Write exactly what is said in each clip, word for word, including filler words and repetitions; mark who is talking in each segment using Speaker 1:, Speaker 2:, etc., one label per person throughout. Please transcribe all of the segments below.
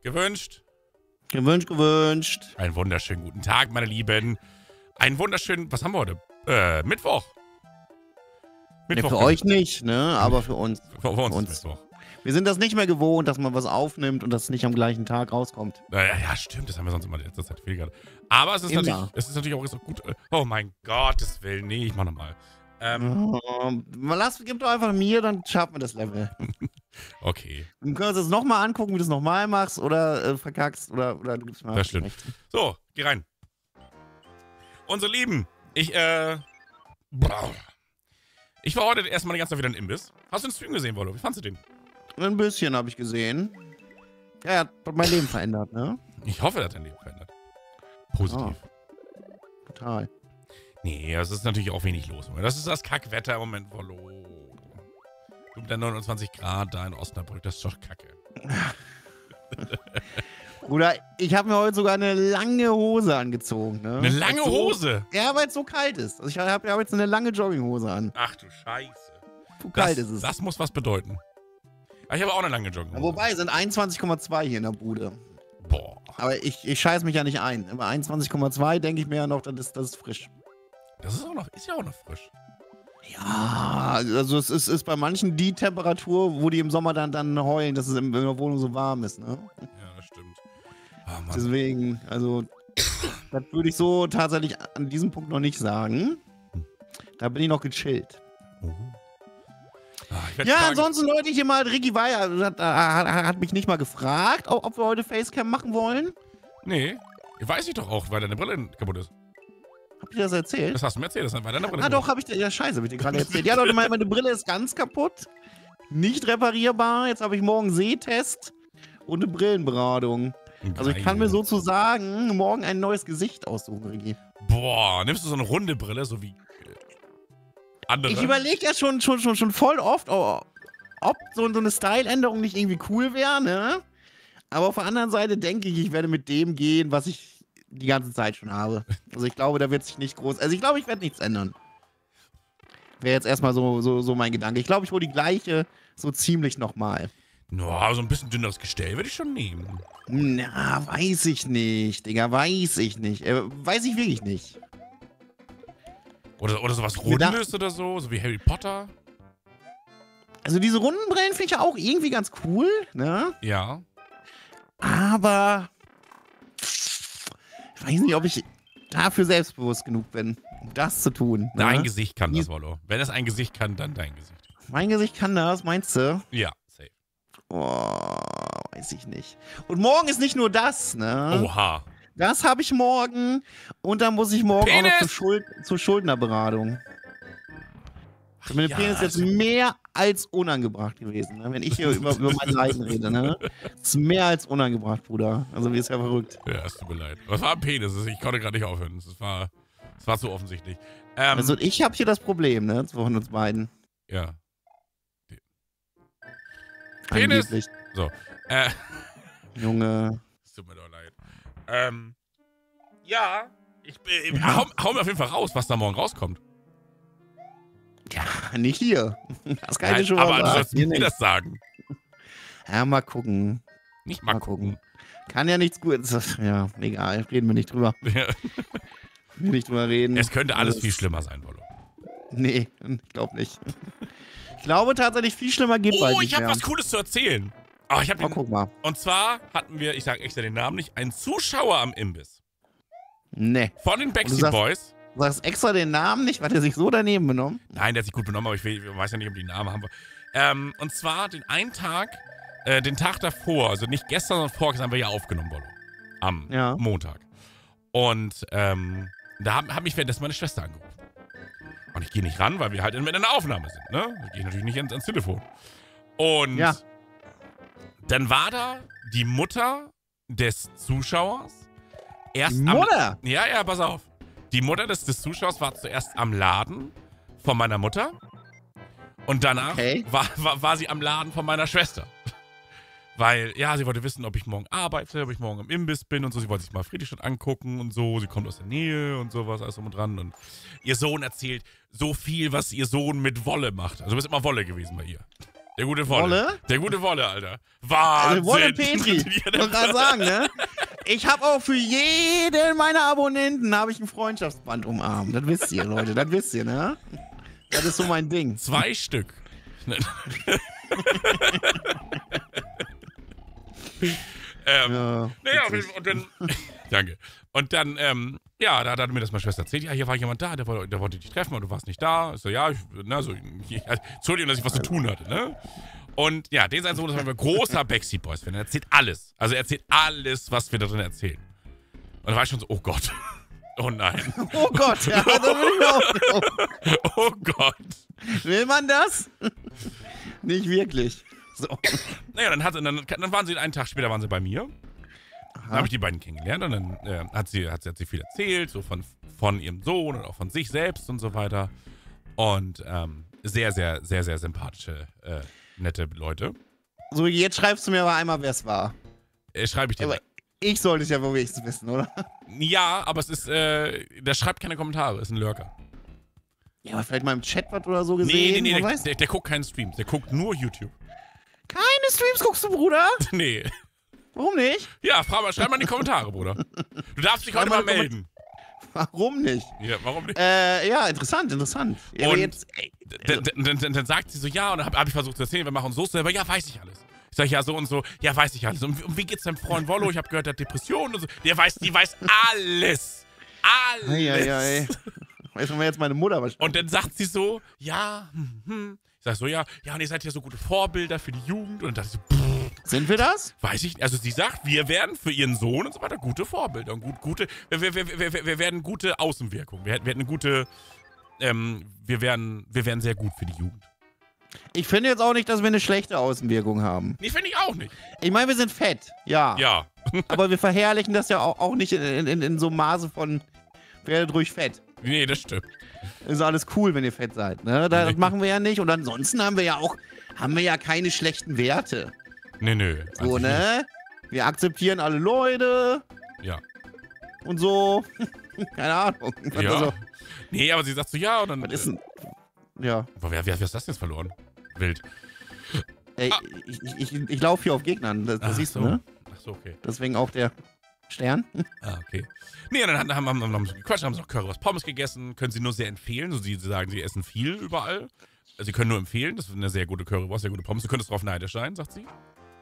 Speaker 1: Gewünscht.
Speaker 2: Gewünscht, gewünscht.
Speaker 1: Einen wunderschönen guten Tag, meine Lieben. Einen wunderschönen, was haben wir heute? Äh, Mittwoch.
Speaker 2: Mittwoch ja, für euch nicht, ne? Aber für uns.
Speaker 1: Für, für uns,
Speaker 2: für uns.
Speaker 1: Ist Mittwoch.
Speaker 2: Wir sind das nicht mehr gewohnt, dass man was aufnimmt und das nicht am gleichen Tag rauskommt.
Speaker 1: Ja, ja, stimmt, das haben wir sonst immer in letzter Zeit viel gerade. Aber es ist, natürlich, es ist natürlich auch so gut. Oh mein Gottes Willen, nee, ich mach nochmal. Ähm,
Speaker 2: oh, lass, gib doch einfach mir, dann schaffen wir das Level.
Speaker 1: Okay.
Speaker 2: Dann können wir uns das nochmal angucken, wie du es nochmal machst oder äh, verkackst oder, oder du gibst mal.
Speaker 1: Das stimmt. So, geh rein. Unsere Lieben, ich, äh. Ich war heute erstmal die ganze Zeit wieder in Imbiss. Hast du den Stream gesehen, Wollo? Wie fandst du den?
Speaker 2: Ein bisschen habe ich gesehen. Ja, er hat mein Leben verändert, ne?
Speaker 1: Ich hoffe, er hat dein Leben verändert. Positiv.
Speaker 2: Oh, total.
Speaker 1: Nee, es ist natürlich auch wenig los. Das ist das Kackwetter im Moment, Wollo. Du mit der neunundzwanzig Grad da in Osnabrück, das ist doch Kacke.
Speaker 2: Bruder, ich habe mir heute sogar eine lange Hose angezogen, ne?
Speaker 1: Eine lange
Speaker 2: so,
Speaker 1: Hose?
Speaker 2: Ja, weil es so kalt ist. Also ich habe hab jetzt eine lange Jogginghose an.
Speaker 1: Ach du Scheiße.
Speaker 2: So kalt
Speaker 1: das,
Speaker 2: ist es.
Speaker 1: Das muss was bedeuten. Ich habe auch eine lange Jogginghose.
Speaker 2: Ja, wobei, es sind einundzwanzig Komma zwei hier in der Bude.
Speaker 1: Boah.
Speaker 2: Aber ich, ich scheiß mich ja nicht ein. Bei einundzwanzig Komma zwei denke ich mir ja noch, das ist, das ist frisch.
Speaker 1: Das ist auch noch, ist ja auch noch frisch.
Speaker 2: Ja, also es ist, ist bei manchen die Temperatur, wo die im Sommer dann, dann heulen, dass es in der Wohnung so warm ist, ne?
Speaker 1: Ja, das stimmt. Oh,
Speaker 2: Deswegen, also, das würde ich so tatsächlich an diesem Punkt noch nicht sagen. Da bin ich noch gechillt.
Speaker 1: Oh. Ah,
Speaker 2: ja,
Speaker 1: fragen,
Speaker 2: ansonsten, Leute, hier mal, Ricky Weiher hat, hat, hat mich nicht mal gefragt, ob, ob wir heute Facecam machen wollen.
Speaker 1: Nee, weiß ich doch auch, weil deine Brille kaputt ist.
Speaker 2: Hab ich dir das erzählt?
Speaker 1: Das hast du mir erzählt, das ist weil deine Brille
Speaker 2: Ah, doch, hab ich dir, ja, scheiße, hab ich dir gerade erzählt. Ja, Leute, meine, meine Brille ist ganz kaputt. Nicht reparierbar. Jetzt habe ich morgen Sehtest und eine Brillenberatung.
Speaker 1: Geil.
Speaker 2: Also ich kann mir sozusagen morgen ein neues Gesicht aussuchen, Ricky.
Speaker 1: Boah, nimmst du so eine runde Brille, so wie äh, andere?
Speaker 2: Ich überlege ja schon, schon, schon, schon voll oft, oh, ob so, so eine Style-Änderung nicht irgendwie cool wäre, ne? Aber auf der anderen Seite denke ich, ich werde mit dem gehen, was ich die ganze Zeit schon habe. Also ich glaube, da wird sich nicht groß... Also ich glaube, ich werde nichts ändern. Wäre jetzt erstmal so, so, so mein Gedanke. Ich glaube, ich hole die gleiche so ziemlich nochmal.
Speaker 1: No, so ein bisschen dünneres Gestell würde ich schon nehmen.
Speaker 2: Na, weiß ich nicht, Digga, weiß ich nicht. Äh, weiß ich wirklich nicht.
Speaker 1: Oder, oder sowas Rundes oder so, so wie Harry Potter.
Speaker 2: Also diese runden Brillen finde ich ja auch irgendwie ganz cool, ne?
Speaker 1: Ja.
Speaker 2: Aber ich weiß nicht, ob ich dafür selbstbewusst genug bin, um das zu tun.
Speaker 1: Dein
Speaker 2: ne?
Speaker 1: Gesicht kann das, Wollo. Wenn es ein Gesicht kann, dann dein Gesicht.
Speaker 2: Mein Gesicht kann das, meinst du?
Speaker 1: Ja, safe.
Speaker 2: Oh, weiß ich nicht. Und morgen ist nicht nur das, ne?
Speaker 1: Oha.
Speaker 2: Das habe ich morgen. Und dann muss ich morgen
Speaker 1: Penis!
Speaker 2: auch noch zur, Schuld zur Schuldnerberatung.
Speaker 1: Ach,
Speaker 2: Meine
Speaker 1: ja,
Speaker 2: Penis ist jetzt mehr als unangebracht gewesen, ne? Wenn ich hier über, über mein Leiden rede, ne? Das ist mehr als unangebracht, Bruder. Also, wie ist ja verrückt.
Speaker 1: Ja, es tut mir leid. Was war ein Penis? Ich konnte gerade nicht aufhören. Das war, das war zu offensichtlich. Ähm,
Speaker 2: Also, ich habe hier das Problem, ne? Von uns beiden.
Speaker 1: Ja.
Speaker 2: Penis!
Speaker 1: Penis! So. Äh.
Speaker 2: Junge.
Speaker 1: Es tut mir doch leid. Ähm. Ja. Ich, ich hau, hau mir auf jeden Fall raus, was da morgen rauskommt.
Speaker 2: Ja, nicht hier. Das kann ich
Speaker 1: Nein,
Speaker 2: dir schon mal
Speaker 1: aber du
Speaker 2: sagen.
Speaker 1: sollst mir das sagen.
Speaker 2: Ja, mal gucken.
Speaker 1: Nicht mal,
Speaker 2: Mal
Speaker 1: gucken.
Speaker 2: gucken. Kann ja nichts Gutes. Ja, egal. Reden wir nicht drüber.
Speaker 1: Ja.
Speaker 2: Wir nicht drüber reden.
Speaker 1: Es könnte alles
Speaker 2: Das-
Speaker 1: viel schlimmer sein, Wollo.
Speaker 2: Nee, ich glaube nicht. Ich glaube tatsächlich, viel schlimmer geht bald
Speaker 1: Oh,
Speaker 2: nicht
Speaker 1: ich habe
Speaker 2: mehr.
Speaker 1: was Cooles zu erzählen. Oh, ich hab
Speaker 2: Oh,
Speaker 1: den,
Speaker 2: guck mal.
Speaker 1: und zwar hatten wir, ich sage extra den Namen nicht, einen Zuschauer am Imbiss.
Speaker 2: Nee.
Speaker 1: Von den Backstreet
Speaker 2: sagst-
Speaker 1: Boys.
Speaker 2: Du sagst extra den Namen nicht, weil der sich so daneben benommen?
Speaker 1: Nein, der hat sich gut benommen, aber ich, will, ich weiß ja nicht, ob die Namen haben. Ähm, und zwar den einen Tag, äh, den Tag davor, also nicht gestern, sondern vorgestern haben wir ja aufgenommen, Wollo. Am
Speaker 2: Ja.
Speaker 1: Montag. Und ähm, da hat hab mich währenddessen meine Schwester angerufen. Und ich gehe nicht ran, weil wir halt in, in einer Aufnahme sind, ne? Da gehe ich natürlich nicht ans, ans Telefon. Und
Speaker 2: Ja.
Speaker 1: dann war da die Mutter des Zuschauers. Erst
Speaker 2: Mutter?
Speaker 1: Am, ja, ja, pass auf. Die Mutter des, des Zuschauers war zuerst am Laden von meiner Mutter. Und danach
Speaker 2: Okay.
Speaker 1: war, war, war sie am Laden von meiner Schwester. Weil, ja, sie wollte wissen, ob ich morgen arbeite, ob ich morgen im Imbiss bin und so. Sie wollte sich mal Friedrichstadt angucken und so. Sie kommt aus der Nähe und sowas, alles drum und dran. Und ihr Sohn erzählt so viel, was ihr Sohn mit Wolle macht. Also du bist immer Wolle gewesen bei ihr. Der gute Wolle.
Speaker 2: Wolle?
Speaker 1: Der gute Wolle, Alter. Wahnsinn.
Speaker 2: Also Wolle Petri. Ich
Speaker 1: Ja,
Speaker 2: muss gerade sagen, ne? Ich habe auch für jeden meiner Abonnenten habe ich ein Freundschaftsband umarmt. Das wisst ihr, Leute. Das wisst ihr, ne? Das ist so mein Ding.
Speaker 1: Zwei Stück. ähm,
Speaker 2: Ja,
Speaker 1: naja,
Speaker 2: witzig.
Speaker 1: und dann. Danke. Und dann, ähm, ja, da, da hat mir das meine Schwester erzählt. Ja, hier war jemand da, der, wollte- der wollte dich treffen und du warst nicht da. Ich so, ja, ich, ne, so, ich, also, Entschuldigung, dass ich was zu tun hatte, ne? Und ja, den sein Sohn ist ein großer Backstreet Boys-Fan. Er erzählt alles. Also er erzählt alles, was wir da drin erzählen. Und da war ich schon so, oh Gott. Oh nein.
Speaker 2: Oh Gott, ja, da will ich mir auch.
Speaker 1: Oh Gott.
Speaker 2: Will man das? Nicht wirklich. So.
Speaker 1: Naja, dann, hat, dann, dann waren sie einen Tag später waren sie bei mir. Dann habe ich die beiden kennengelernt und dann äh, hat, sie, hat, sie, hat sie viel erzählt, so von, von ihrem Sohn und auch von sich selbst und so weiter. Und ähm, sehr, sehr, sehr, sehr sympathische, äh, nette Leute.
Speaker 2: So, jetzt schreibst du mir aber einmal, wer es war.
Speaker 1: Äh, Schreibe ich dir.
Speaker 2: Aber ich sollte es ja wohl wenigstens wissen, oder?
Speaker 1: Ja, aber es ist, äh, der schreibt keine Kommentare, ist ein Lurker.
Speaker 2: Ja, aber vielleicht mal im Chat was oder so gesehen.
Speaker 1: Nee, nee, nee,
Speaker 2: man
Speaker 1: der,
Speaker 2: weiß.
Speaker 1: der, der guckt keinen Streams, der guckt nur YouTube.
Speaker 2: Keine Streams guckst du, Bruder?
Speaker 1: Nee.
Speaker 2: Warum nicht?
Speaker 1: Ja, frag mal, schreib mal in die Kommentare, Bruder. Du darfst dich
Speaker 2: Schreib
Speaker 1: heute
Speaker 2: mal
Speaker 1: mal
Speaker 2: in die
Speaker 1: melden.
Speaker 2: Warum nicht?
Speaker 1: Ja, warum nicht?
Speaker 2: Äh, ja, interessant, interessant. Ja, aber
Speaker 1: Und
Speaker 2: jetzt, ey,
Speaker 1: Dann, dann, dann, dann sagt sie so, ja, und dann habe hab ich versucht zu erzählen, wir machen so selber, ja, weiß ich alles. Ich sag, ja, so und so, ja, weiß ich alles. Und, und wie geht's deinem Freund Wollo? Ich habe gehört, der hat Depressionen und so. Der weiß, die weiß alles. Alles.
Speaker 2: ei, ei, ei. Weiß man jetzt meine Mutter wahrscheinlich.
Speaker 1: Und dann sagt sie so, ja, hm, hm. Ich sag so, ja, ja, und ihr seid ja so gute Vorbilder für die Jugend. Und dann dachte ich so, pff,
Speaker 2: Sind wir das?
Speaker 1: weiß ich nicht. Also sie sagt, wir werden für ihren Sohn und so weiter gute Vorbilder und gut, gute, wir, wir, wir, wir, wir werden gute Außenwirkung. Wir, wir werden eine gute, ähm, wir werden, wir werden sehr gut für die Jugend.
Speaker 2: Ich finde jetzt auch nicht, dass wir eine schlechte Außenwirkung haben.
Speaker 1: Nee, finde ich auch nicht.
Speaker 2: Ich meine, wir sind fett, ja.
Speaker 1: Ja.
Speaker 2: Aber wir verherrlichen das ja auch, auch nicht in, in, in so einem Maße von werdet ruhig fett.
Speaker 1: Nee, das stimmt.
Speaker 2: Ist alles cool, wenn ihr fett seid, ne? Das
Speaker 1: Nee.
Speaker 2: machen wir ja nicht. Und ansonsten haben wir ja auch, haben wir ja keine schlechten Werte.
Speaker 1: Nee, nö.
Speaker 2: So,
Speaker 1: an sich
Speaker 2: ne? Wir akzeptieren alle Leute
Speaker 1: nicht. Ja.
Speaker 2: und so. Keine Ahnung. Was
Speaker 1: Ja.
Speaker 2: Also,
Speaker 1: Nee, aber sie sagt so, ja, und dann.
Speaker 2: was ist denn? Ja.
Speaker 1: äh, wer, wer, wer ist das jetzt verloren? Wild.
Speaker 2: Ey,
Speaker 1: Ah.
Speaker 2: ich, ich, ich, ich laufe hier auf Gegnern, das, das
Speaker 1: Ach
Speaker 2: siehst
Speaker 1: so.
Speaker 2: du, ne?
Speaker 1: Ach so, okay.
Speaker 2: Deswegen auch der Stern.
Speaker 1: Ah, okay. Nee, und dann haben, haben, haben, haben sie gequatscht, haben sie noch Currywurst Pommes gegessen. Können sie nur sehr empfehlen. So, sie, sie sagen, sie essen viel überall. Sie können nur empfehlen. Das ist eine sehr gute Currywurst, sehr gute Pommes. Du könntest drauf neidisch sein, sagt sie.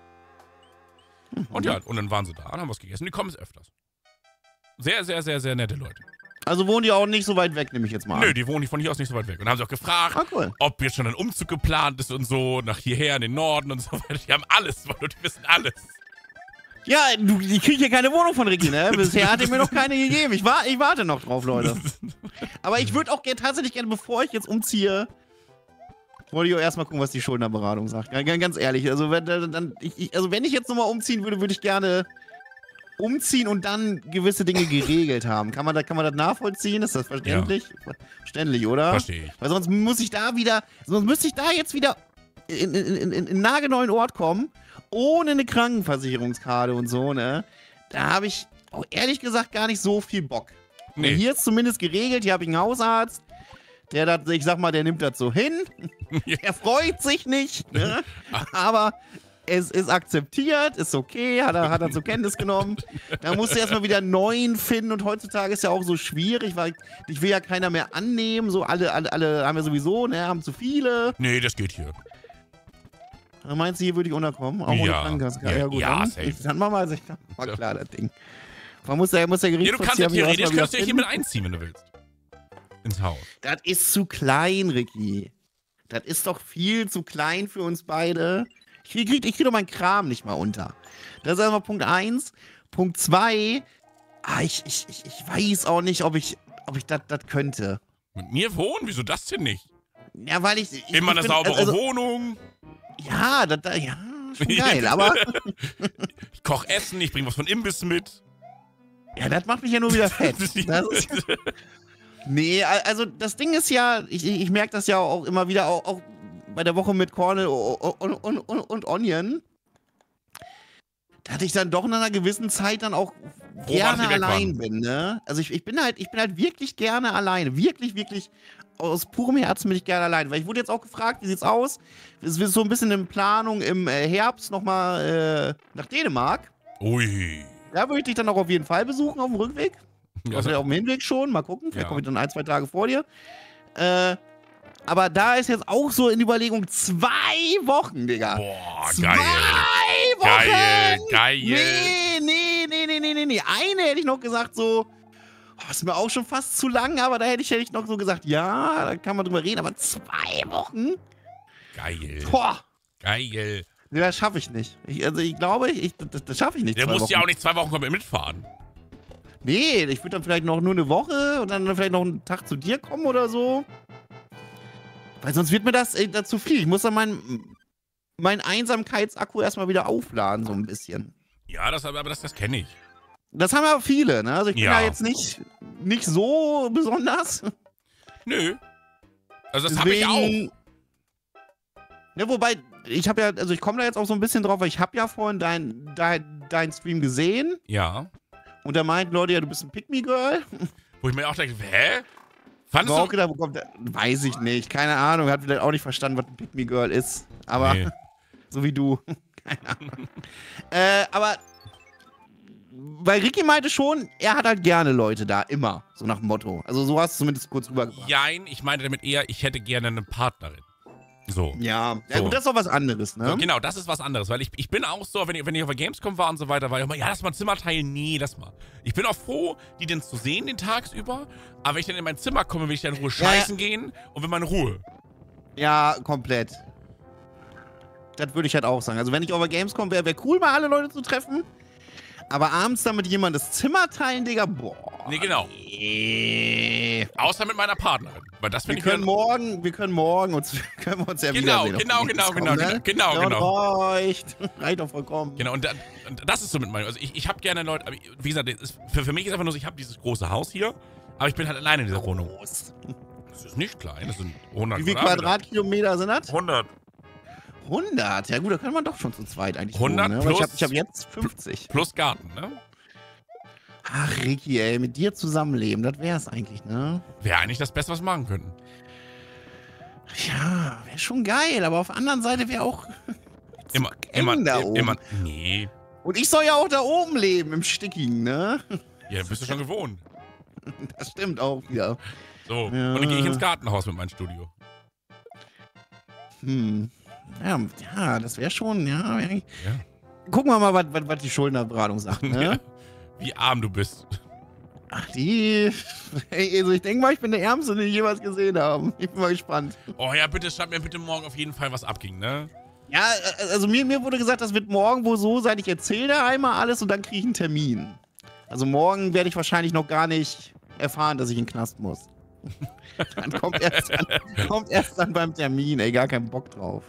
Speaker 1: Und ja, und dann waren sie da und haben was gegessen. Die kommen es öfters. Sehr, sehr, sehr, sehr nette Leute.
Speaker 2: Also wohnen die auch nicht so weit weg, nehme ich jetzt mal an.
Speaker 1: Nö, die wohnen von hier aus nicht so weit weg. Und dann haben sie auch gefragt,
Speaker 2: Ah, cool.
Speaker 1: ob jetzt schon ein Umzug geplant ist und so, nach hierher in den Norden und so weiter. Die haben alles, weil die wissen alles.
Speaker 2: Ja, du, ich kriege hier keine Wohnung von Ricky, ne? Bisher hat er mir noch keine gegeben. Ich, war, ich warte noch drauf, Leute. Aber ich würde auch gern, tatsächlich gerne, bevor ich jetzt umziehe, wollte ich auch erstmal gucken, was die Schuldnerberatung sagt. Ganz, ganz ehrlich, also wenn, dann, ich, ich- also wenn ich jetzt nochmal umziehen würde, würde ich gerne umziehen und dann gewisse Dinge geregelt haben. Kann man, da, kann man das nachvollziehen? Ist das verständlich? Verständlich, oder?
Speaker 1: Verstehe ich.
Speaker 2: Weil sonst muss ich da wieder, sonst müsste ich da jetzt wieder in, in, in, in in einen nagelneuen Ort kommen, ohne eine Krankenversicherungskarte und so, ne? Da habe ich auch ehrlich gesagt gar nicht so viel Bock.
Speaker 1: Nee.
Speaker 2: Hier ist zumindest geregelt, hier habe ich einen Hausarzt, der das, ich sag mal, der nimmt das so hin. Er freut sich nicht, ne? Aber es ist akzeptiert, ist okay, hat er, hat er zur Kenntnis genommen. Da musst du erstmal wieder einen neuen finden und heutzutage ist ja auch so schwierig, weil ich will ja keiner mehr annehmen. So alle, alle, alle haben ja sowieso, ne, haben zu viele.
Speaker 1: Nee, das geht hier.
Speaker 2: Meinst du, hier würde ich unterkommen? Auch ohne
Speaker 1: Ja.
Speaker 2: Krankenkassenkarte?
Speaker 1: Ja,
Speaker 2: gut,
Speaker 1: ja,
Speaker 2: dann,
Speaker 1: safe.
Speaker 2: ich, dann machen wir also, dann war klar, das Ding. Man muss ja, muss der
Speaker 1: Ja, du kannst ja
Speaker 2: Gerichtsvollzieher mich
Speaker 1: theoretisch
Speaker 2: erstmal
Speaker 1: kannst du ja hier
Speaker 2: wieder
Speaker 1: mit einziehen, wenn du willst. Ins Haus.
Speaker 2: Das ist zu klein, Ricky. Das ist doch viel zu klein für uns beide. Ich krieg, ich krieg doch meinen Kram nicht mal unter. Das ist erstmal Punkt eins. Punkt zwei. Ah, ich, ich, ich, ich weiß auch nicht, ob ich, ob ich das könnte.
Speaker 1: Mit mir wohnen? Wieso das denn nicht?
Speaker 2: Ja, weil ich. ich
Speaker 1: Immer
Speaker 2: ich
Speaker 1: eine
Speaker 2: bin-
Speaker 1: saubere
Speaker 2: also,
Speaker 1: Wohnung.
Speaker 2: Ja, das, das- ja, schon geil. Aber
Speaker 1: Ich koch Essen, ich bring was von Imbiss mit.
Speaker 2: ja, das macht mich ja nur wieder fett. Das ist, nee, al- also das Ding ist ja, ich, ich merke das ja auch immer wieder, auch, auch bei der Woche mit Cornel und, und, und, und Onion, dass ich dann doch nach einer gewissen Zeit dann auch
Speaker 1: Froh,
Speaker 2: gerne
Speaker 1: dass sie weg
Speaker 2: allein
Speaker 1: waren.
Speaker 2: bin, ne? Also ich, ich bin halt, ich bin halt wirklich gerne alleine. Wirklich, wirklich aus purem Herzen bin ich gerne allein. Weil ich wurde jetzt auch gefragt, wie sieht's aus? Es ist so ein bisschen in Planung im äh, Herbst nochmal äh, nach Dänemark.
Speaker 1: Ui.
Speaker 2: Da würde ich dich dann auch auf jeden Fall besuchen auf dem Rückweg.
Speaker 1: Ja,
Speaker 2: Also auf dem Hinweg schon. Mal gucken. Vielleicht
Speaker 1: Ja.
Speaker 2: komme ich dann ein, zwei Tage vor dir. Äh, aber da ist jetzt auch so in Überlegung zwei Wochen, Digga.
Speaker 1: Boah,
Speaker 2: zwei
Speaker 1: geil.
Speaker 2: Wochen!
Speaker 1: Geil, geil.
Speaker 2: Nee, nee, nee, nee, nee, nee, nee. Eine hätte ich noch gesagt so, oh, ist mir auch schon fast zu lang, aber da hätte ich, hätte ich noch so gesagt, ja, da kann man drüber reden, aber zwei Wochen?
Speaker 1: Geil.
Speaker 2: Boah.
Speaker 1: Geil.
Speaker 2: Nee, das schaffe ich nicht. Ich, also ich glaube, ich, das, das schaffe ich nicht.
Speaker 1: Der
Speaker 2: zwei
Speaker 1: muss
Speaker 2: Wochen.
Speaker 1: ja auch nicht zwei Wochen komplett mitfahren.
Speaker 2: Nee, ich würde dann vielleicht noch nur eine Woche und dann vielleicht noch einen Tag zu dir kommen oder so. Weil sonst wird mir das ey, da zu viel. Ich muss dann meinen mein Einsamkeitsakku erstmal wieder aufladen, so ein bisschen.
Speaker 1: Ja, das, aber das, das kenne ich.
Speaker 2: Das haben ja viele, ne? Also ich bin
Speaker 1: Ja.
Speaker 2: da jetzt nicht, nicht so besonders.
Speaker 1: Nö. Also das habe ich auch.
Speaker 2: Deswegen- Ne, wobei, ich habe ja, also ich komme da jetzt auch so ein bisschen drauf, weil ich habe ja vorhin dein, dein, dein Stream gesehen
Speaker 1: Ja.
Speaker 2: und da meinten Leute, ja, du bist ein Pick-Me-Girl.
Speaker 1: Wo ich mir auch denke, hä? Fandest
Speaker 2: War auch
Speaker 1: du?
Speaker 2: gedacht, wo kommt der? Weiß ich nicht, keine Ahnung, hat vielleicht auch nicht verstanden, was ein Pick-Me-Girl ist. Aber,
Speaker 1: Nee.
Speaker 2: so wie du. Keine Ahnung. äh, aber, weil Ricky meinte schon, er hat halt gerne Leute da, immer, so nach dem Motto. Also so hast du zumindest kurz rübergebracht.
Speaker 1: Jein, ich meinte damit eher, ich hätte gerne eine Partnerin. So.
Speaker 2: Ja, ja
Speaker 1: So.
Speaker 2: gut, das ist doch was anderes, ne?
Speaker 1: So, genau, das ist was anderes, weil ich, ich bin auch so, wenn ich, wenn ich auf der Gamescom war und so weiter, war ich immer, ja, lass mal ein Zimmer teilen, nee, lass mal. Ich bin auch froh, die denn zu sehen den tagsüber, aber wenn ich dann in mein Zimmer komme, will ich dann in Ruhe
Speaker 2: Ja, ja.
Speaker 1: scheißen gehen und will meine Ruhe.
Speaker 2: Ja, komplett. Das würde ich halt auch sagen. Also wenn ich auf der Gamescom wäre, wäre cool, mal alle Leute zu treffen. Aber abends dann mit jemandem das Zimmer teilen, Digga, boah.
Speaker 1: Nee, genau.
Speaker 2: Nee.
Speaker 1: Außer mit meiner Partnerin, weil das
Speaker 2: Wir
Speaker 1: finde ich
Speaker 2: können
Speaker 1: wieder-
Speaker 2: morgen, wir können morgen uns, können wir uns ja
Speaker 1: Genau,
Speaker 2: wiedersehen.
Speaker 1: genau,
Speaker 2: auf der
Speaker 1: genau,
Speaker 2: Gamescom,
Speaker 1: genau,
Speaker 2: ne?
Speaker 1: genau,
Speaker 2: Ja,
Speaker 1: genau.
Speaker 2: Reicht. Reicht doch vollkommen.
Speaker 1: Genau, und, da, und das ist so mit meinem, also ich, ich habe gerne Leute, aber wie gesagt, das ist, für, für mich ist einfach nur so, ich habe dieses große Haus hier, aber ich bin halt alleine in dieser Wohnung.
Speaker 2: Groß.
Speaker 1: Das ist nicht klein, das sind hundert
Speaker 2: Wie viele
Speaker 1: Quadratmeter.
Speaker 2: Quadratkilometer sind das?
Speaker 1: hundert.
Speaker 2: hundert. Ja gut, da können wir doch schon zu zweit eigentlich
Speaker 1: hundert
Speaker 2: wohnen, ne? Weil ich
Speaker 1: plus-
Speaker 2: habe ich hab jetzt fünfzig.
Speaker 1: Plus Garten, ne?
Speaker 2: Ach, Ricky, ey, mit dir zusammenleben, das wär's eigentlich, ne?
Speaker 1: Wäre eigentlich das Beste, was wir machen könnten.
Speaker 2: Ja, wäre schon geil, aber auf der anderen Seite wäre auch.
Speaker 1: Immer,
Speaker 2: eng
Speaker 1: immer,
Speaker 2: da
Speaker 1: immer,
Speaker 2: oben.
Speaker 1: immer, nee.
Speaker 2: Und ich soll ja auch da oben leben, im Stickigen, ne?
Speaker 1: Ja, bist du schon gewohnt.
Speaker 2: Das stimmt auch wieder.
Speaker 1: So,
Speaker 2: Ja.
Speaker 1: und dann gehe ich ins Gartenhaus mit meinem Studio.
Speaker 2: Hm. Ja, ja das wäre schon, ja. wär eigentlich-
Speaker 1: Ja.
Speaker 2: Gucken wir mal, was, was, was die Schuldnerberatung sagt, ne?
Speaker 1: Wie arm du bist.
Speaker 2: Ach, die. Ey, also ich denke mal, ich bin der Ärmste, den die jemals gesehen haben. Ich bin mal gespannt.
Speaker 1: Oh ja, bitte schreib mir bitte morgen auf jeden Fall, was abging, ne?
Speaker 2: Ja, also mir, mir wurde gesagt, das wird morgen wohl so sein, ich erzähle da einmal alles und dann kriege ich einen Termin. Also morgen werde ich wahrscheinlich noch gar nicht erfahren, dass ich in den Knast muss. Dann kommt erst dann, kommt erst dann beim Termin, ey, gar keinen Bock drauf.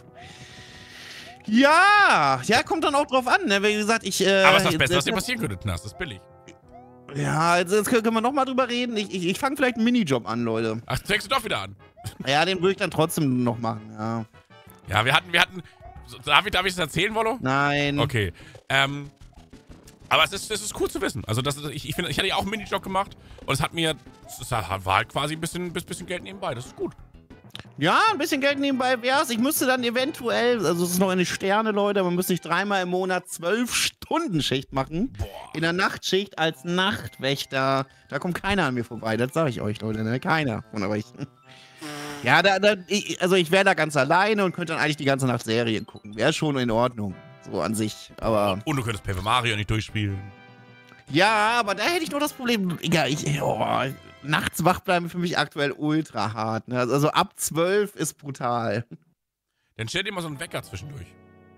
Speaker 2: Ja, ja, kommt dann auch drauf an, ne? Wie gesagt, ich. Äh,
Speaker 1: Aber was ist das
Speaker 2: jetzt-
Speaker 1: Beste, was dir
Speaker 2: jetzt-
Speaker 1: passieren könnte, Knast? Das ist billig.
Speaker 2: Ja, jetzt, jetzt können wir nochmal drüber reden. Ich, ich, ich fange vielleicht einen Minijob an, Leute.
Speaker 1: Ach, fängst du doch wieder an.
Speaker 2: Ja, den würde ich dann trotzdem noch machen, ja.
Speaker 1: Ja, wir hatten, wir hatten. so, Darf ich, darf ich das erzählen, Wollo?
Speaker 2: Nein.
Speaker 1: Okay. Ähm. Aber es ist, es ist cool zu wissen. Also, das ist, ich, ich, finde, ich hatte ja auch einen Minijob gemacht und es hat mir. Es war halt quasi ein bisschen, bisschen Geld nebenbei. Das ist gut.
Speaker 2: Ja, ein bisschen Geld nebenbei wär's. Ich müsste dann eventuell, also es ist noch eine Sterne, Leute, man müsste sich dreimal im Monat zwölf Stunden Schicht machen.
Speaker 1: Boah.
Speaker 2: In der Nachtschicht als Nachtwächter. Da kommt keiner an mir vorbei, das sage ich euch, Leute, ne? Keiner von euch. Ja, da, da, ich, also ich wäre da ganz alleine und könnte dann eigentlich die ganze Nacht Serien gucken. Wäre schon in Ordnung, so an sich. Aber
Speaker 1: Und du könntest Paper Mario nicht durchspielen.
Speaker 2: ja, aber da hätte ich nur das Problem. Ja, ich, oh, nachts wach bleiben für mich aktuell ultra hart. Ne? Also ab zwölf ist brutal.
Speaker 1: Dann stell dir mal so einen Wecker zwischendurch.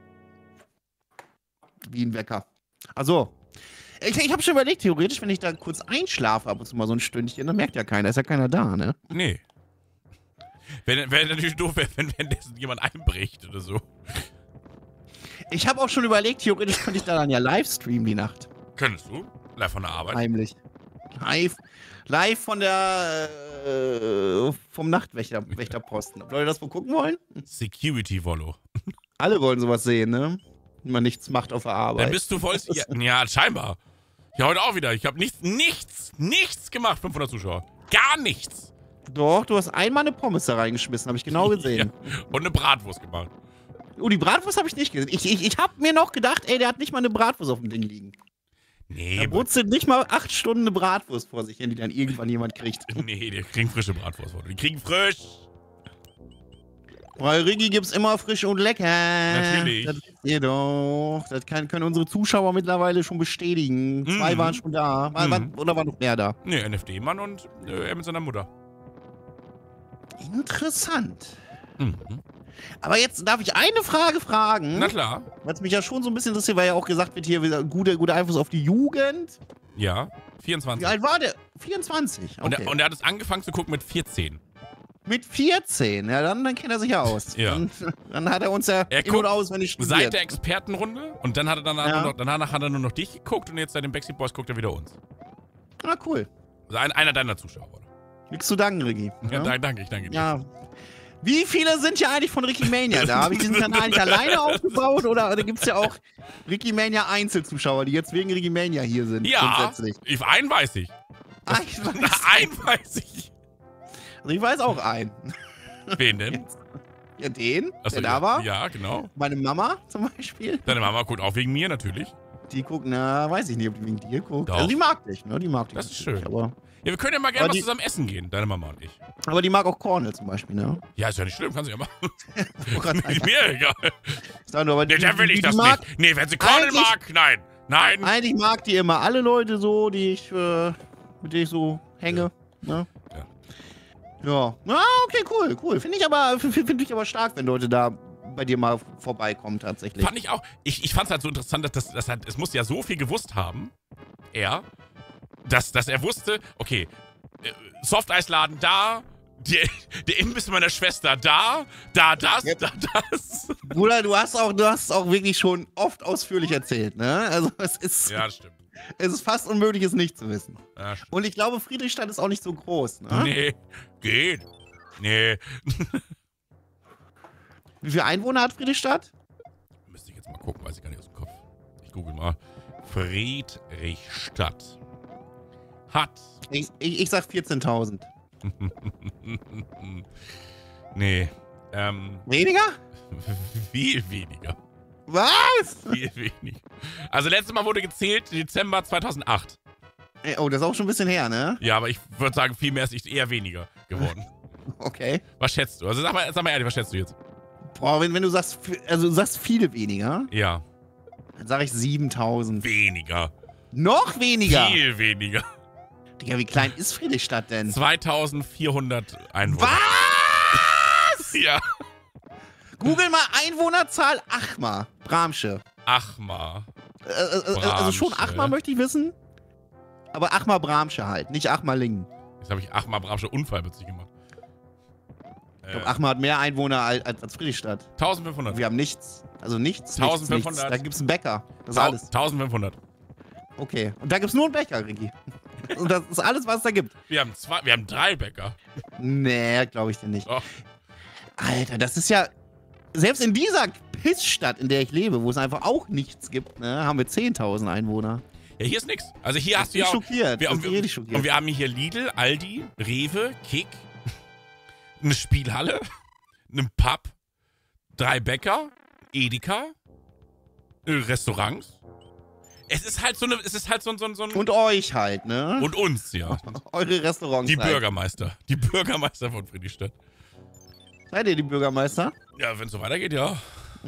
Speaker 2: Wie ein Wecker. Also, ich, ich habe schon überlegt, theoretisch, wenn ich da kurz einschlafe, ab und zu mal so ein Stündchen, dann merkt ja keiner, ist ja keiner da, ne?
Speaker 1: Nee. Wäre wär natürlich doof, wenn, wenn dessen jemand einbricht oder so.
Speaker 2: Ich habe auch schon überlegt, theoretisch könnte ich da dann ja live streamen die Nacht.
Speaker 1: Könntest du? Live von der Arbeit.
Speaker 2: Heimlich. Live. Live von der, äh, vom Nachtwächterposten. Ob Leute das wohl gucken wollen?
Speaker 1: Security Wollo.
Speaker 2: Alle wollen sowas sehen, ne? Wenn man nichts macht auf der Arbeit.
Speaker 1: Dann bist du voll. Ja, ja, scheinbar. Ja, heute auch wieder. Ich habe nichts, nichts, nichts gemacht, fünfhundert Zuschauer. Gar nichts.
Speaker 2: Doch, du hast einmal eine Pommes da reingeschmissen, habe ich genau gesehen.
Speaker 1: Ja. Und eine Bratwurst gemacht.
Speaker 2: Oh, die Bratwurst habe ich nicht gesehen. Ich, ich, ich habe mir noch gedacht, ey, der hat nicht mal eine Bratwurst auf dem Ding liegen.
Speaker 1: Nee,
Speaker 2: Er brutzelt nicht mal acht Stunden eine Bratwurst vor sich hin, die dann irgendwann jemand kriegt.
Speaker 1: nee, die kriegen frische Bratwurst. Die kriegen frisch.
Speaker 2: Weil Riggi gibt's immer frisch und lecker.
Speaker 1: Natürlich.
Speaker 2: Das wisst ihr doch. Das kann, können unsere Zuschauer mittlerweile schon bestätigen. Mhm. Zwei waren schon da. War,
Speaker 1: Mhm.
Speaker 2: war, oder war noch mehr da?
Speaker 1: Nee, N F D-Mann und äh, er mit seiner Mutter.
Speaker 2: Interessant.
Speaker 1: Mhm.
Speaker 2: Aber jetzt darf ich eine Frage fragen.
Speaker 1: Na klar.
Speaker 2: Was mich ja schon so ein bisschen interessiert, weil ja auch gesagt wird, hier wieder guter gute Einfluss auf die Jugend.
Speaker 1: Ja,
Speaker 2: Wie
Speaker 1: vierundzwanzig.
Speaker 2: alt war der? vierundzwanzig. Okay.
Speaker 1: Und, er, und er hat es angefangen zu gucken mit vierzehn.
Speaker 2: Mit vierzehn, ja, dann, dann kennt er sich ja aus.
Speaker 1: Ja.
Speaker 2: Dann, dann hat er uns ja
Speaker 1: Er
Speaker 2: in- und auswendig
Speaker 1: Seit
Speaker 2: studiert.
Speaker 1: der Expertenrunde und dann hat er danach,
Speaker 2: Ja.
Speaker 1: nur noch, danach hat er nur noch dich geguckt und jetzt seit den Backstreet Boys guckt er wieder uns.
Speaker 2: Ah, cool.
Speaker 1: Also ein, einer deiner Zuschauer. Oder?
Speaker 2: Nichts zu danken, Riggi.
Speaker 1: Ja, danke, danke, ich danke dir.
Speaker 2: Ja. Wie viele sind ja eigentlich von Ricky Mania da? Habe ich diesen Kanal eigentlich alleine aufgebaut oder, oder gibt es ja auch Ricky Mania Einzelzuschauer, die jetzt wegen Ricky Mania hier sind?
Speaker 1: Ja,
Speaker 2: Grundsätzlich.
Speaker 1: ich, einen weiß ich.
Speaker 2: Ah, ich weiß,
Speaker 1: Na, einen weiß ich.
Speaker 2: also ich weiß auch einen.
Speaker 1: Wen denn?
Speaker 2: Ja, den,
Speaker 1: Achso,
Speaker 2: der
Speaker 1: ja,
Speaker 2: da war.
Speaker 1: Ja, genau.
Speaker 2: Meine Mama zum Beispiel.
Speaker 1: Deine Mama guckt auch wegen mir natürlich.
Speaker 2: Die guckt, na, weiß ich nicht, ob die wegen dir guckt.
Speaker 1: Doch.
Speaker 2: Also die mag dich, ne? Die mag dich.
Speaker 1: Das ist
Speaker 2: natürlich,
Speaker 1: schön.
Speaker 2: Aber,
Speaker 1: Ja, wir können ja mal gerne
Speaker 2: Aber
Speaker 1: was
Speaker 2: die-
Speaker 1: zusammen essen gehen, deine Mama und ich.
Speaker 2: aber die mag auch Cornel zum Beispiel, ne?
Speaker 1: Ja, ist ja nicht schlimm, kannst du ja machen.
Speaker 2: Oh Gott, Alter.
Speaker 1: Mir egal.
Speaker 2: Sag nur, aber
Speaker 1: Nee,
Speaker 2: die,
Speaker 1: dann will
Speaker 2: die,
Speaker 1: ich
Speaker 2: die
Speaker 1: das
Speaker 2: mag,
Speaker 1: nicht. Nee, wenn sie Cornel
Speaker 2: Eigentlich-
Speaker 1: mag, nein. Nein.
Speaker 2: Eigentlich mag die immer alle Leute so, die ich, äh, mit denen ich so hänge. Ne?
Speaker 1: Ja.
Speaker 2: Ja. Ja, okay, cool, cool. Finde ich aber, finde ich aber stark, wenn Leute da bei dir mal vorbeikommen tatsächlich.
Speaker 1: Fand ich auch. Ich, ich fand es halt so interessant, dass das, das halt, es muss ja so viel gewusst haben, er, dass, dass er wusste, okay, äh, Softeisladen da, die, der Imbiss meiner Schwester da, da das,
Speaker 2: Ja.
Speaker 1: da das.
Speaker 2: Bruder, du hast auch, du hast auch wirklich schon oft ausführlich erzählt, ne? Also es ist,
Speaker 1: Ja, das stimmt.
Speaker 2: es ist fast unmöglich, es nicht zu wissen.
Speaker 1: Ja, stimmt.
Speaker 2: Und ich glaube, Friedrichstadt ist auch nicht so groß, ne?
Speaker 1: Nee, geht. Nee.
Speaker 2: Wie viele Einwohner hat Friedrichstadt?
Speaker 1: Müsste ich jetzt mal gucken, weiß ich gar nicht aus dem Kopf. Ich google mal. Friedrichstadt hat.
Speaker 2: Ich, ich, ich sag vierzehntausend.
Speaker 1: Nee. Ähm,
Speaker 2: Weniger?
Speaker 1: viel weniger.
Speaker 2: Was?
Speaker 1: Viel weniger. Also letztes Mal wurde gezählt Dezember zweitausendacht.
Speaker 2: Ey, oh, das ist auch schon ein bisschen her, ne?
Speaker 1: Ja, aber ich würde sagen, viel mehr ist nicht eher weniger geworden.
Speaker 2: Okay.
Speaker 1: Was schätzt du? Also sag mal, sag mal ehrlich, was schätzt du jetzt?
Speaker 2: Boah, wenn, wenn du sagst, fi- also du sagst viele weniger,
Speaker 1: Ja,
Speaker 2: dann sag ich siebentausend.
Speaker 1: weniger.
Speaker 2: Noch weniger?
Speaker 1: Viel weniger.
Speaker 2: Digga, wie klein ist Friedrichstadt denn?
Speaker 1: zweitausendvierhundert Einwohner.
Speaker 2: Was?
Speaker 1: Ja.
Speaker 2: Google mal Einwohnerzahl Achmar. Bramsche.
Speaker 1: Achmar.
Speaker 2: Äh, äh, äh, also schon
Speaker 1: Bramsche.
Speaker 2: Achmar möchte ich wissen. Aber Achmar Bramsche halt, nicht Achmar-Lingen.
Speaker 1: Jetzt habe ich Achmar Bramsche Unfall plötzlich gemacht.
Speaker 2: Ich glaube, Achmar hat mehr Einwohner als, als als Friedrichstadt.
Speaker 1: eintausendfünfhundert.
Speaker 2: Wir haben nichts. Also nichts.
Speaker 1: eintausendfünfhundert.
Speaker 2: Nichts, nichts. Da gibt's einen Bäcker. Das ist alles.
Speaker 1: eintausendfünfhundert.
Speaker 2: Okay. Und da gibt's nur einen Bäcker, Ricky. Und das ist alles, was es da gibt.
Speaker 1: Wir haben zwei, wir haben drei Bäcker.
Speaker 2: Nee, glaube ich dir nicht.
Speaker 1: Doch.
Speaker 2: Alter, das ist ja. Selbst in dieser Pissstadt, in der ich lebe, wo es einfach auch nichts gibt, ne, haben wir zehntausend Einwohner.
Speaker 1: Ja, hier ist nix. Also hier hast du
Speaker 2: Ich
Speaker 1: ja
Speaker 2: bin
Speaker 1: auch,
Speaker 2: schockiert.
Speaker 1: wir,
Speaker 2: Ich
Speaker 1: und,
Speaker 2: bin
Speaker 1: wir,
Speaker 2: richtig schockiert.
Speaker 1: und wir haben hier Lidl, Aldi, Rewe, Kick, eine Spielhalle, einen Pub, drei Bäcker, Edeka, äh, Restaurants. Es ist halt so eine, es ist halt so ein, so ein, so ein
Speaker 2: Und euch halt, ne?
Speaker 1: und uns, ja.
Speaker 2: Eure Restaurants.
Speaker 1: Die
Speaker 2: halt.
Speaker 1: Bürgermeister. Die Bürgermeister von Friedrichstadt.
Speaker 2: Seid ihr die Bürgermeister?
Speaker 1: Ja, wenn es so weitergeht, ja.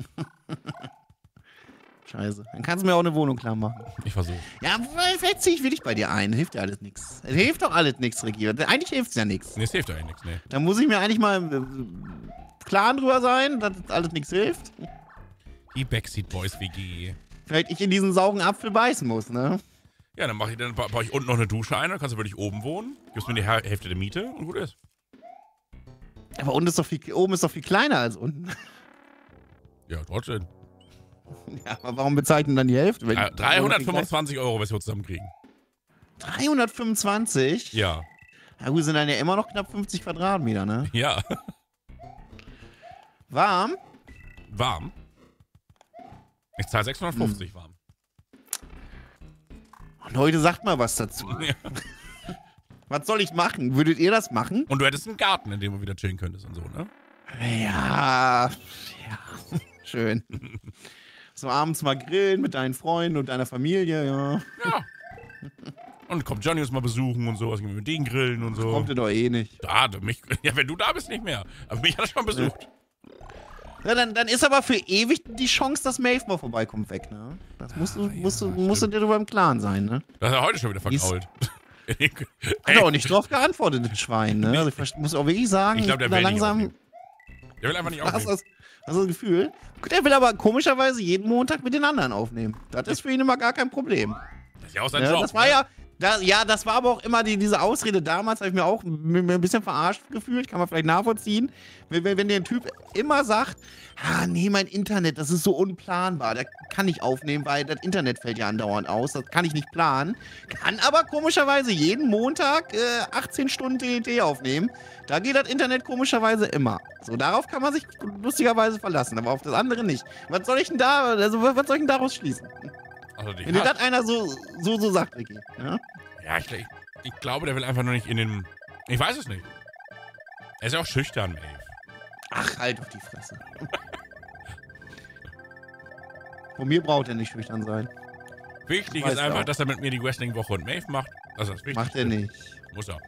Speaker 2: Scheiße. Dann kannst du mir auch eine Wohnung klar machen.
Speaker 1: Ich versuche.
Speaker 2: Ja, vielleicht zieh ich will dich bei dir ein. Hilft dir alles nichts. Es hilft doch alles nichts, Ricky. Eigentlich hilft's ja nichts.
Speaker 1: Nee, es hilft eigentlich nichts, nee.
Speaker 2: Da muss ich mir eigentlich mal äh, klar drüber sein, dass alles nichts hilft.
Speaker 1: Die Backseat Boys W G.
Speaker 2: Vielleicht ich in diesen sauren Apfel beißen muss, ne?
Speaker 1: Ja, dann mache ich dann ba- baue ich unten noch eine Dusche ein, dann kannst du wirklich oben wohnen, gibst mir die Hä- Hälfte der Miete und gut ist.
Speaker 2: Aber unten ist doch viel, oben ist doch viel kleiner als unten.
Speaker 1: Ja, trotzdem.
Speaker 2: Ja, aber warum bezeichnen dann die Hälfte? Wenn
Speaker 1: Äh, dreihundertfünfundzwanzig Euro, was wir zusammenkriegen.
Speaker 2: dreihundertfünfundzwanzig?
Speaker 1: Ja.
Speaker 2: Ja gut, sind dann ja immer noch knapp fünfzig Quadratmeter, ne?
Speaker 1: Ja.
Speaker 2: Warm?
Speaker 1: Warm. Ich zahle sechshundertfünfzig warm.
Speaker 2: Und heute sagt mal was dazu.
Speaker 1: Ja.
Speaker 2: Was soll ich machen? Würdet ihr das machen?
Speaker 1: Und du hättest einen Garten, in dem du wieder chillen könntest und so, ne?
Speaker 2: Ja, ja, schön. So abends mal grillen mit deinen Freunden und deiner Familie, ja.
Speaker 1: Ja. Und kommt Johnny uns mal besuchen und so, was mit denen grillen und so.
Speaker 2: Kommt ihr doch eh nicht.
Speaker 1: Da, mich, ja, wenn du da bist, nicht mehr. Aber mich hat er schon besucht.
Speaker 2: Ja, dann, dann ist aber für ewig die Chance, dass Maeve mal vorbeikommt, weg, ne? Das musst du,
Speaker 1: Ah, ja,
Speaker 2: musst du, musst du dir darüber im Klaren sein, ne?
Speaker 1: Das hat er heute schon wieder vergrault.
Speaker 2: Hat er auch nicht drauf geantwortet, das Schwein, ne? Also ich muss auch wirklich sagen,
Speaker 1: Ich glaube, der
Speaker 2: bin
Speaker 1: will
Speaker 2: da
Speaker 1: nicht
Speaker 2: langsam.
Speaker 1: aufnehmen. Der will einfach nicht
Speaker 2: Hast
Speaker 1: aufnehmen.
Speaker 2: du das, hast du das Gefühl? Der will aber komischerweise jeden Montag mit den anderen aufnehmen. Das ist für ihn immer gar kein Problem.
Speaker 1: Das ist ja auch sein
Speaker 2: Ja,
Speaker 1: Job.
Speaker 2: das war
Speaker 1: ne?
Speaker 2: ja, da, ja, das war aber auch immer die, diese Ausrede damals, habe ich mir auch m- ein bisschen verarscht gefühlt, kann man vielleicht nachvollziehen. Wenn, wenn, wenn der Typ immer sagt, ah, nee, mein Internet, das ist so unplanbar, da kann ich aufnehmen, weil das Internet fällt ja andauernd aus, das kann ich nicht planen. Kann aber komischerweise jeden Montag äh, achtzehn Stunden T N T aufnehmen. Da geht das Internet komischerweise immer. So, darauf kann man sich lustigerweise verlassen, aber auf das andere nicht. Was soll ich denn da, also was soll ich denn daraus schließen?
Speaker 1: Also die
Speaker 2: Wenn dir
Speaker 1: hat-
Speaker 2: das einer so, so, so sagt, Ricky. Ja?
Speaker 1: Ja, ich, ich, ich glaube, der will einfach nur nicht in den... Ich weiß es nicht. Er ist ja auch schüchtern, ey.
Speaker 2: Ach, halt auf die Fresse. Von mir braucht er nicht schüchtern sein.
Speaker 1: Wichtig
Speaker 2: Weiß
Speaker 1: ist einfach,
Speaker 2: er auch.
Speaker 1: dass er mit mir die Wrestling-Woche und Maeve macht. Das ist das Wichtigste.
Speaker 2: Macht er nicht.
Speaker 1: Muss er.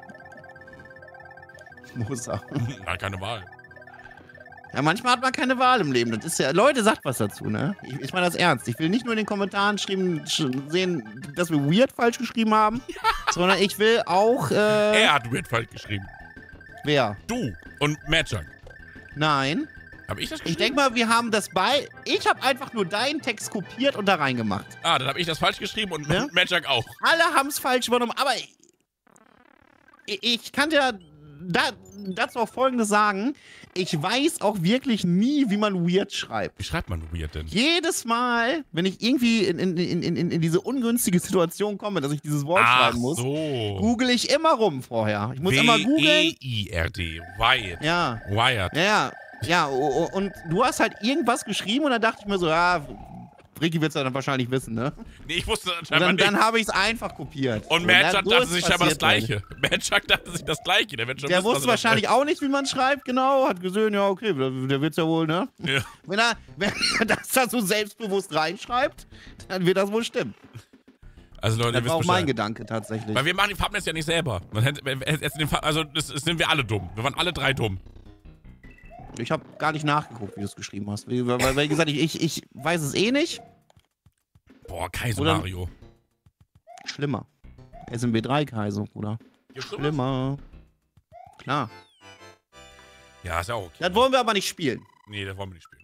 Speaker 2: Muss er.
Speaker 1: Er hat keine Wahl.
Speaker 2: Ja, manchmal hat man keine Wahl im Leben. Das ist ja, Leute, sagt was dazu, ne? Ich, ich meine das ernst. Ich will nicht nur in den Kommentaren schreiben, sch sehen, dass wir weird falsch geschrieben haben, sondern ich will auch, äh,
Speaker 1: Er hat weird falsch geschrieben.
Speaker 2: wer?
Speaker 1: Du und Magic.
Speaker 2: Nein.
Speaker 1: Habe ich das
Speaker 2: Ich
Speaker 1: geschrieben?
Speaker 2: denke mal, wir haben das bei, ich habe einfach nur deinen Text kopiert und da reingemacht.
Speaker 1: Ah, dann habe ich das falsch geschrieben und
Speaker 2: Ja?
Speaker 1: Magic auch.
Speaker 2: Alle haben es falsch übernommen, aber ich, ich kann dir da, dazu auch Folgendes sagen. Ich weiß auch wirklich nie, wie man weird schreibt.
Speaker 1: Wie schreibt man weird denn?
Speaker 2: Jedes Mal, wenn ich irgendwie in, in, in, in, in diese ungünstige Situation komme, dass ich dieses Wort
Speaker 1: Ach
Speaker 2: schreiben muss,
Speaker 1: so.
Speaker 2: google ich immer rum vorher. Ich muss immer googeln.
Speaker 1: W E I R D. Wired.
Speaker 2: Ja,
Speaker 1: Wired.
Speaker 2: ja, ja. Ja, o- o- und du hast halt irgendwas geschrieben und dann dachte ich mir so, ja, Ricky wird es dann wahrscheinlich wissen, ne?
Speaker 1: Nee, ich wusste
Speaker 2: Und
Speaker 1: anscheinend
Speaker 2: dann,
Speaker 1: nicht.
Speaker 2: dann habe ich es einfach kopiert.
Speaker 1: Und
Speaker 2: So,
Speaker 1: Magic
Speaker 2: dann- so
Speaker 1: dachte
Speaker 2: ist
Speaker 1: sich scheinbar das
Speaker 2: passiert, Leute.
Speaker 1: Gleiche. Magic dachte sich das Gleiche. Der, wird schon
Speaker 2: Der
Speaker 1: wissen, was
Speaker 2: wusste
Speaker 1: er
Speaker 2: wahrscheinlich auch nicht, wie man schreibt, genau. Hat gesehen, ja, okay, der, der wird's ja wohl, ne?
Speaker 1: da Ja.
Speaker 2: Wenn er, wenn er das da so selbstbewusst reinschreibt, dann wird das wohl stimmen.
Speaker 1: Also Leute, ihr
Speaker 2: Das
Speaker 1: wisst
Speaker 2: war auch
Speaker 1: Bescheid.
Speaker 2: mein Gedanke tatsächlich.
Speaker 1: Weil wir machen die Thumbnails ja nicht selber. Man hätte, jetzt in dem Fall, also das, das sind wir alle dumm. Wir waren alle drei dumm.
Speaker 2: Ich habe gar nicht nachgeguckt, wie du es geschrieben hast. Wie, weil, weil, wie gesagt, ich, ich, ich weiß es eh nicht.
Speaker 1: Boah, Kaiser
Speaker 2: Oder-
Speaker 1: Mario.
Speaker 2: Schlimmer. S M B drei Kaiser, Bruder.
Speaker 1: Gibt's sowas?
Speaker 2: Schlimmer. Klar.
Speaker 1: Ja, ist ja auch okay.
Speaker 2: Das wollen wir aber nicht spielen.
Speaker 1: Nee, das wollen wir nicht spielen.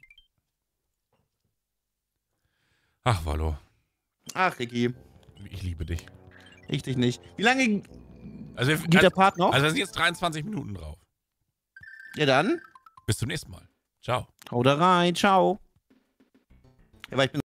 Speaker 1: Ach, Wallo.
Speaker 2: Ach, Ricky.
Speaker 1: Ich liebe dich.
Speaker 2: Ich dich nicht. Wie lange
Speaker 1: Also, wir-
Speaker 2: geht der
Speaker 1: also,
Speaker 2: Part noch?
Speaker 1: also da sind jetzt dreiundzwanzig Minuten drauf.
Speaker 2: Ja, dann.
Speaker 1: Bis zum nächsten Mal. Ciao.
Speaker 2: Hau da rein. Ciao. Ja, weil ich bin